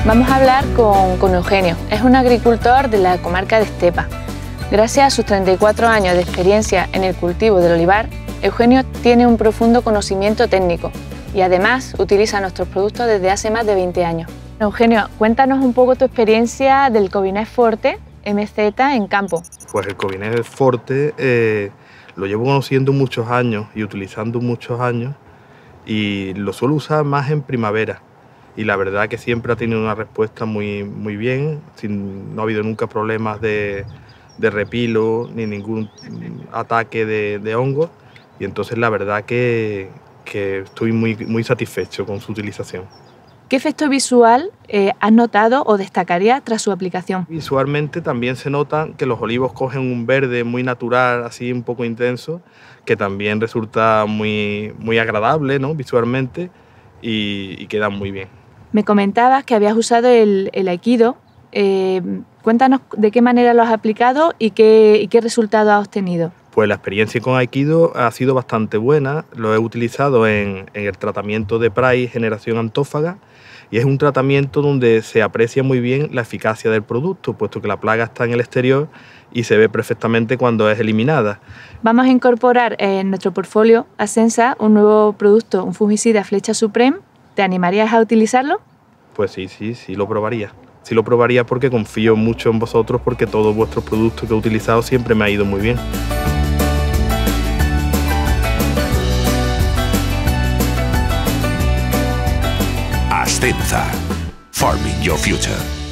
Vamos a hablar con Eugenio. Es un agricultor de la comarca de Estepa. Gracias a sus 34 años de experiencia en el cultivo del olivar, Eugenio tiene un profundo conocimiento técnico y además utiliza nuestros productos desde hace más de 20 años. Eugenio, cuéntanos un poco tu experiencia del Covinés Forte MZ en campo. Pues el Covinés Forte lo llevo conociendo muchos años y utilizando muchos años y lo suelo usar más en primavera. Y la verdad que siempre ha tenido una respuesta muy bien, no ha habido nunca problemas de repilo ni ningún ataque de hongos, y entonces la verdad que estoy muy satisfecho con su utilización. ¿Qué efecto visual has notado o destacaría tras su aplicación? Visualmente también se nota que los olivos cogen un verde muy natural, así un poco intenso, que también resulta muy agradable, ¿no?, visualmente, y queda muy bien. Me comentabas que habías usado el Aikido. Cuéntanos de qué manera lo has aplicado y qué resultado has obtenido. Pues la experiencia con Aikido ha sido bastante buena. Lo he utilizado en el tratamiento de Pride Generación Antófaga, y es un tratamiento donde se aprecia muy bien la eficacia del producto, puesto que la plaga está en el exterior y se ve perfectamente cuando es eliminada. Vamos a incorporar en nuestro portfolio Asensa un nuevo producto, un fungicida Flecha Supreme. ¿Te animarías a utilizarlo? Pues sí, lo probaría. Sí lo probaría porque confío mucho en vosotros, porque todos vuestros productos que he utilizado siempre me ha ido muy bien. Asensa. Farming your future.